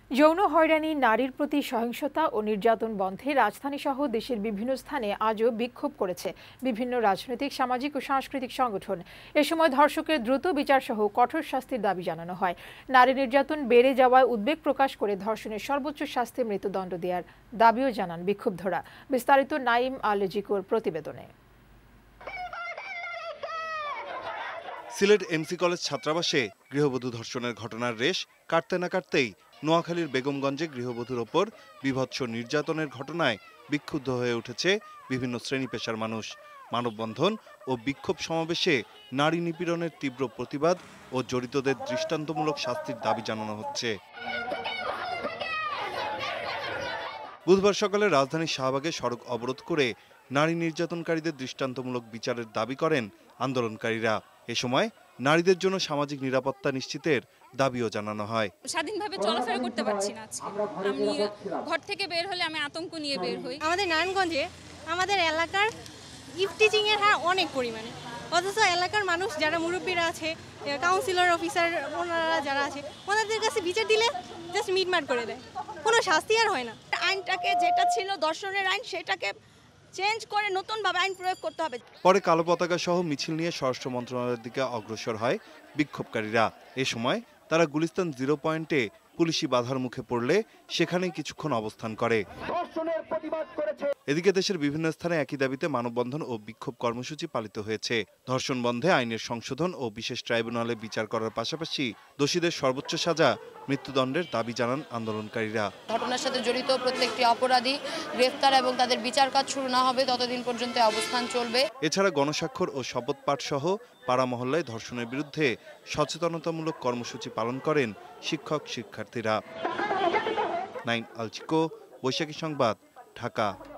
যৌন হয়রানি, নারীর প্রতি সহিংসতা ও নির্যাতন বন্ধে রাজধানীসহ দেশের বিভিন্ন স্থানে আজও বিক্ষোভ করেছে বিভিন্ন রাজনৈতিক, সামাজিক ও সাংস্কৃতিক সংগঠন। এ সময় ধর্ষকের দ্রুত বিচারসহ কঠোর শাস্তির দাবি জানানো হয়। নারী নির্যাতন বেড়ে যাওয়ায় উদ্বেগ প্রকাশ করে ধর্ষণের সর্বোচ্চ শাস্তি মৃত্যুদণ্ড দেওয়ার দাবিও জানান বিক্ষুব্ধরা। বিস্তারিত নাইম আল জিকোর প্রতিবেদনে। সিলেট এমসি কলেজ ছাত্রাবাসে গৃহবধূ ধর্ষণের ঘটনার রেশ কাটতে না কাটতেই নোয়াখালীর বেগমগঞ্জে গৃহবধূর ওপর বীভৎস নির্যাতনের ঘটনায় বিক্ষুব্ধ হয়ে উঠেছে বিভিন্ন শ্রেণী পেশার মানুষ। মানববন্ধন ও বিক্ষোভ সমাবেশে নারী নিপীড়নের তীব্র প্রতিবাদ ও জড়িতদের দৃষ্টান্তমূলক শাস্তির দাবি জানানো হচ্ছে। বুধবার সকালে রাজধানীর শাহবাগে সড়ক অবরোধ করে নারী নির্যাতনকারীদের দৃষ্টান্তমূলক বিচারের দাবি করেন আন্দোলনকারীরা। এ সময় নারীদের জন্য সামাজিক নিরাপত্তা নিশ্চিতের দাবিও জানানো হয়। স্বাধীনভাবে চলাফেরা করতে পারছি না আজকে। আমি ঘর থেকে বের হলে আমি আতঙ্ক নিয়ে বের হই। আমাদের নারায়ণগঞ্জে আমাদের এলাকার ইফটিচিং এর হার অনেক পরিমাণে, অথচ এলাকার মানুষ যারা মুরব্বীরা আছে, কাউন্সিলর অফিসার ওনারা যারা আছে, ওনাদের কাছে বিচার দিলে জাস্ট মিটমাট করে দেয়, কোনো শাস্তি আর হয় না। আইনটাকে যেটা ছিল ধর্ষণের আইন সেটাকে চেঞ্জ করে নতুনভাবে আইন প্রয়োগ করতে হবে। পরে কালো পতাকা সহ মিছিল নিয়ে স্বরাষ্ট্র মন্ত্রণালয়ের দিকে অগ্রসর হয় বিক্ষোভকারীরা। এ সময় তারা গুলিস্তান 0 পয়েন্টে পুলিশি বাধার মুখে পড়লে সেখানেই কিছুক্ষণ অবস্থান করে। এদিকে দেশের বিভিন্ন স্থানে একই দাবিতে মানববন্ধন ও বিক্ষোভ কর্মসূচি পালিত হয়েছে। ধর্ষণ বন্ধে আইনের সংশোধন ও বিশেষ ট্রাইব্যুনালে বিচার করার পাশাপাশি দোষীদের সর্বোচ্চ সাজা মৃত্যুদণ্ডের দাবি জানান আন্দোলনকারীরা। ঘটনার সাথে জড়িত প্রত্যেকটি অপরাধী গ্রেফতার এবং তাদের বিচার কাজ শুরু না হবে ততদিন পর্যন্ত অবস্থান চলবে। এছাড়া গণস্বাক্ষর ও শপথ পাঠ সহ পাড়া মহল্লায় ধর্ষণের বিরুদ্ধে সচেতনতামূলক কর্মসূচি পালন করেন শিক্ষক শিক্ষার্থীরা। নাইম আল জিকো, বৈশাখী সংবাদ, ঢাকা।